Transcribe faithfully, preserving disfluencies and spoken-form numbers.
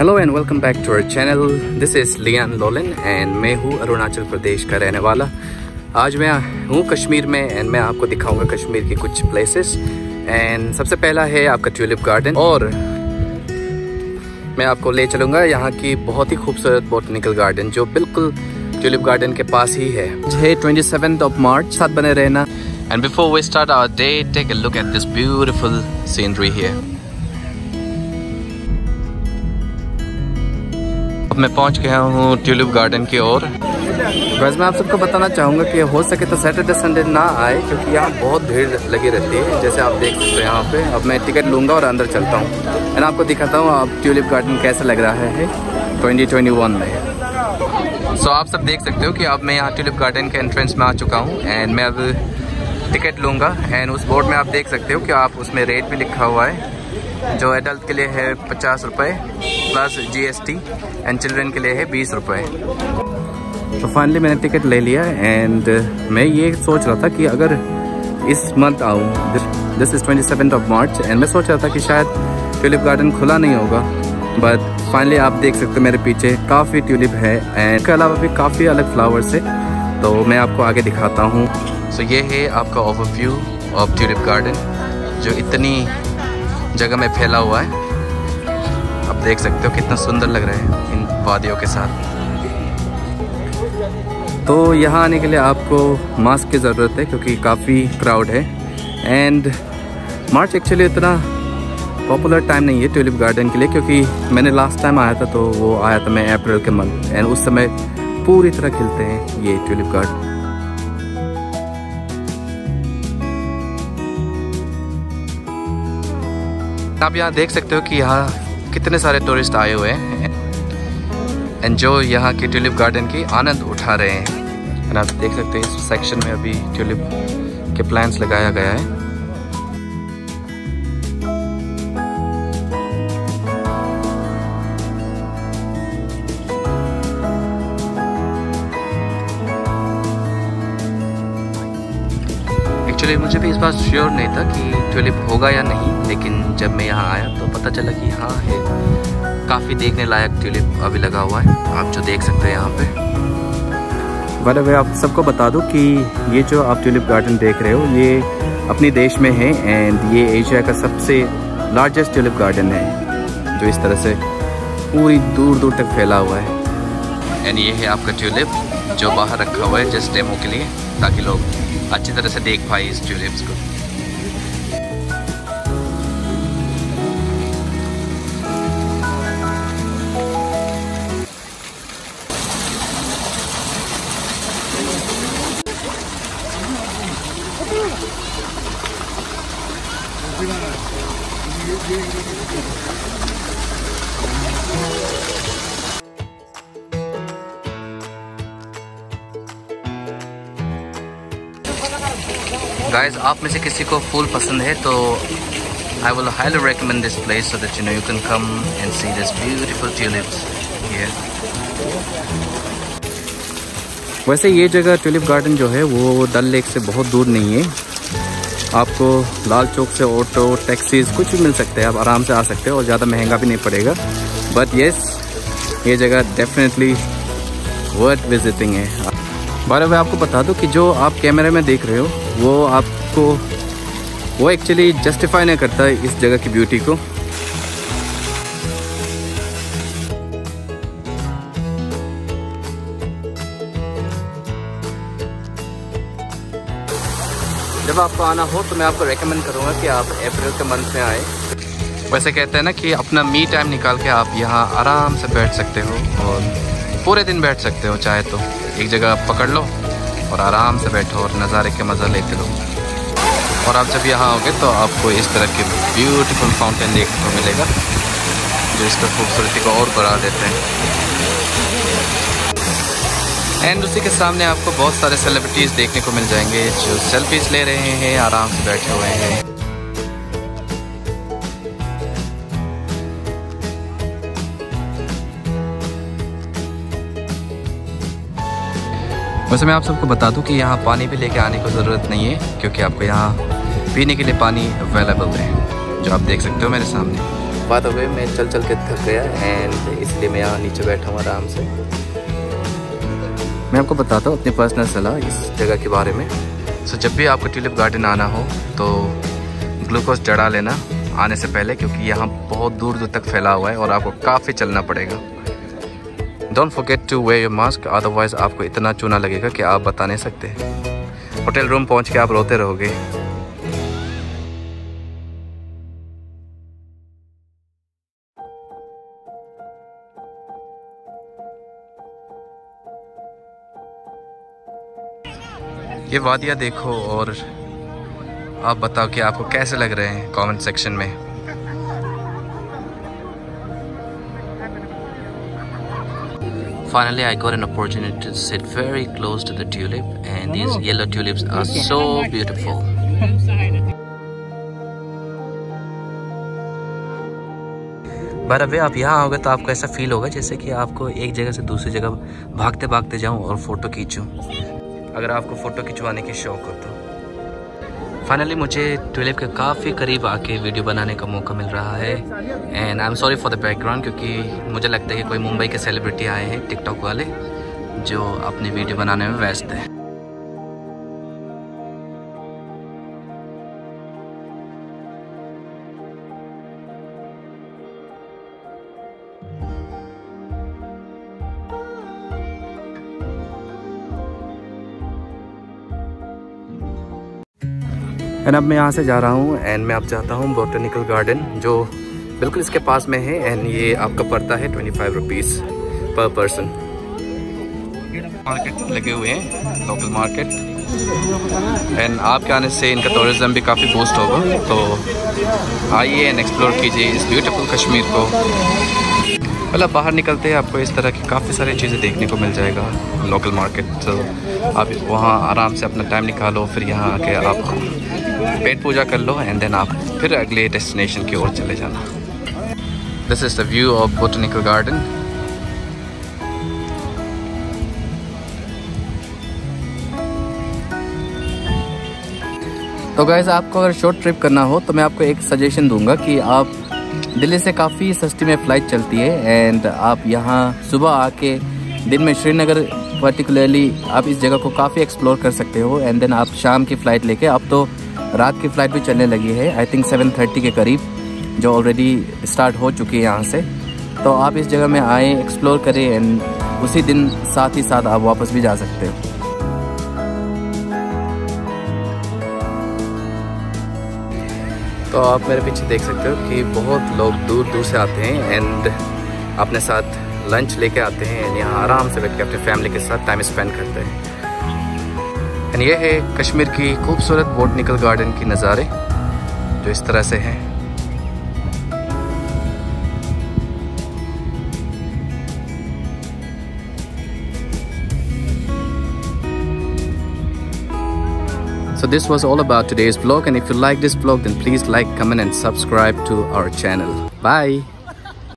Hello and welcome back to our channel. This is Lian Lolan and मैं हूँ अरुणाचल प्रदेश का रहने वाला। आज मैं हूँ कश्मीर में एंड मैं आपको दिखाऊंगा कश्मीर की कुछ प्लेसेस। एंड सबसे पहला है आपका ट्यूलिप गार्डन, और मैं आपको ले चलूँगा यहाँ की बहुत ही खूबसूरत बॉटनिकल गार्डन जो बिल्कुल ट्यूलिप गार्डन के पास ही है। है ट्वेंटी सेवेंथ ऑफ मार्च, साथ बने रहना। And before we start our day, take a look at this beautiful scenery here. अब मैं पहुंच गया हूँ ट्यूलिप गार्डन की ओर। बस मैं आप सबको बताना चाहूँगा कि हो सके तो सैटरडे संडे ना आए, क्योंकि यहाँ बहुत भीड़ लगी रहती है, जैसे आप देख सकते हैं यहाँ पे। अब मैं टिकट लूँगा और अंदर चलता हूँ एंड आपको दिखाता हूँ अब ट्यूलिप गार्डन कैसा लग रहा है ट्वेंटी ट्वेंटी वन में। सो so, आप सब देख सकते हो कि अब मैं यहाँ ट्यूलिप गार्डन के एंट्रेंस में आ चुका हूँ एंड मैं अब टिकट लूँगा। एंड उस बोर्ड में आप देख सकते हो कि आप उसमें रेट भी लिखा हुआ है, जो एडल्ट के लिए है पचास रुपये प्लस जीएसटी एंड चिल्ड्रन के लिए है बीस रुपये। तो फाइनली मैंने टिकट ले लिया एंड मैं ये सोच रहा था कि अगर इस मंथ आऊँ, this is twenty seventh of March, and मैं सोच रहा था कि शायद ट्यूलिप गार्डन खुला नहीं होगा, बट फाइनली आप देख सकते हो मेरे पीछे काफ़ी ट्यूलिप है एंड इसके अलावा भी काफ़ी अलग फ्लावर्स है, तो मैं आपको आगे दिखाता हूँ। सो so, ये है आपका ओवरव्यू ऑफ ट्यूलिप गार्डन जो इतनी जगह में फैला हुआ है। आप देख सकते हो कितना सुंदर लग रहा है इन वादियों के साथ। तो यहाँ आने के लिए आपको मास्क की ज़रूरत है क्योंकि काफ़ी क्राउड है एंड मार्च एक्चुअली इतना पॉपुलर टाइम नहीं है ट्यूलिप गार्डन के लिए, क्योंकि मैंने लास्ट टाइम आया था तो वो आया था मैं अप्रैल के मंथ एंड उस समय पूरी तरह खिलते हैं ये ट्यूलिप गार्डन। आप यहाँ देख सकते हो कि यहाँ कितने सारे टूरिस्ट आए हुए हैं एंड जो यहाँ की ट्यूलिप गार्डन की आनंद उठा रहे हैं। एंड आप देख सकते हैं इस सेक्शन में अभी ट्यूलिप के प्लांट्स लगाया गया है। एक्चुअली मुझे भी इस बात श्योर नहीं था कि ट्यूलिप होगा या नहीं, लेकिन जब मैं यहाँ आया तो पता चला कि हाँ है, काफ़ी देखने लायक ट्यूलिप अभी लगा हुआ है, आप जो देख सकते हैं यहाँ पे। बट मैं आप सबको बता दूँ कि ये जो आप ट्यूलिप गार्डन देख रहे हो ये अपने देश में है एंड ये एशिया का सबसे लार्जेस्ट ट्यूलिप गार्डन है जो इस तरह से पूरी दूर दूर तक फैला हुआ है। एंड ये है आपका ट्यूलिप जो बाहर रखा हुआ है जस्ट डेमो के लिए, ताकि लोग अच्छी तरह से देख पाए इस ट्यूलिप्स को। गाइस, आप में से किसी को फूल पसंद है तो I will highly recommend this place so that you know you can come and see this beautiful tulips here. वैसे ये जगह ट्यूलिप गार्डन जो है वो डल लेक से बहुत दूर नहीं है, आपको लाल चौक से ऑटो टैक्सीज कुछ भी मिल सकते हैं, आप आराम से आ सकते हो और ज़्यादा महंगा भी नहीं पड़ेगा। बट येस, ये जगह डेफिनेटली वर्थ विजिटिंग है। बारे में आपको बता दूं कि जो आप कैमरे में देख रहे हो वो आपको वो एक्चुअली जस्टिफाई नहीं करता है इस जगह की ब्यूटी को। जब आपको आना हो तो मैं आपको रेकमेंड करूँगा कि आप अप्रैल के मंथ में आए। वैसे कहते हैं ना कि अपना मी टाइम निकाल के आप यहाँ आराम से बैठ सकते हो और पूरे दिन बैठ सकते हो, चाहे तो एक जगह पकड़ लो और आराम से बैठो और नज़ारे के मज़ा लेते रहो। और आप जब यहाँ आओगे तो आपको इस तरह के ब्यूटीफुल फाउंटेन देखने को मिलेगा जो इसका खूबसूरती को और बढ़ा देते हैं। एंड उसी के सामने आपको बहुत सारे सेलिब्रिटीज़ देखने को मिल जाएंगे जो सेल्फीज ले रहे हैं, आराम से बैठे हुए हैं। वैसे मैं आप सबको बता दूं कि यहाँ पानी भी लेके आने की ज़रूरत नहीं है, क्योंकि आपको यहाँ पीने के लिए पानी अवेलेबल है, जो आप देख सकते हो मेरे सामने। बात हो गई, मैं चल चल के थक गया एंड इसलिए मैं यहाँ नीचे बैठा हूँ आराम से। मैं आपको बताता हूँ अपनी पर्सनल सलाह इस जगह के बारे में। सो जब भी आपको ट्यूलिप गार्डन आना हो तो ग्लूकोज चढ़ा लेना आने से पहले, क्योंकि यहाँ बहुत दूर दूर तक फैला हुआ है और आपको काफ़ी चलना पड़ेगा। Don't forget to wear your mask, otherwise आपको इतना चूना लगेगा कि आप बता नहीं सकते। होटल रूम पहुँच के आप रोते रहोगे। ये वादियाँ देखो और आप बताओ कि आपको कैसे लग रहे हैं कमेंट सेक्शन में। Finally, I got an opportunity to sit very close to the tulip, and these yellow tulips are so beautiful. By the way, आप यहाँ आओगे तो आपको ऐसा फील होगा जैसे कि आपको एक जगह से दूसरी जगह भागते भागते जाऊँ और फोटो खींचूँ, अगर आपको फ़ोटो खिंचवाने की शौक़ हो तो। फाइनली मुझे ट्यूलिप के काफ़ी करीब आके वीडियो बनाने का मौका मिल रहा है and I am sorry for the background, क्योंकि मुझे लगता है कि कोई मुंबई के सेलिब्रिटी आए हैं टिकटॉक वाले जो अपनी वीडियो बनाने में व्यस्त है। एंड अब मैं यहाँ से जा रहा हूँ एंड मैं अब जाता हूँ बोटेनिकल गार्डन, जो बिल्कुल इसके पास में है एंड ये आपका पड़ता है twenty five rupees per person. Market लगे हुए हैं, लोकल मार्केट, एंड आपके आने से इनका टूरिज्म भी काफ़ी बूस्ट होगा। तो आइए एंड एक्सप्लोर कीजिए इस ब्यूटीफुल कश्मीर को। मतलब बाहर निकलते हैं आपको इस तरह की काफ़ी सारी चीज़ें देखने को मिल जाएगा लोकल मार्केट। तो आप वहाँ आराम से अपना टाइम निकालो, फिर यहाँ आके आप पेट पूजा कर लो एंड देन आप फिर अगले डेस्टिनेशन की ओर चले जाना। This is the view of botanical garden. तो गाइस, आपको अगर शॉर्ट ट्रिप करना हो तो मैं आपको एक सजेशन दूंगा कि आप दिल्ली से काफ़ी सस्ती में फ़्लाइट चलती है एंड आप यहाँ सुबह आके दिन में श्रीनगर पर्टिकुलरली आप इस जगह को काफ़ी एक्सप्लोर कर सकते हो एंड देन आप शाम की फ़्लाइट लेके, अब तो रात की फ़्लाइट भी चलने लगी है आई थिंक सेवन थर्टी के करीब, जो ऑलरेडी स्टार्ट हो चुकी है यहाँ से। तो आप इस जगह में आए, एक्सप्लोर करें एंड उसी दिन साथ ही साथ आप वापस भी जा सकते हो। तो आप मेरे पीछे देख सकते हो कि बहुत लोग दूर दूर से आते हैं एंड अपने साथ लंच लेके आते हैं एंड यहाँ आराम से बैठ के अपने फैमिली के साथ टाइम स्पेंड करते हैं। एंड ये है कश्मीर की खूबसूरत बोटेनिकल गार्डन की नज़ारे जो इस तरह से हैं। So this was all about today's vlog, and if you like this vlog then please like, comment and subscribe to our channel. Bye.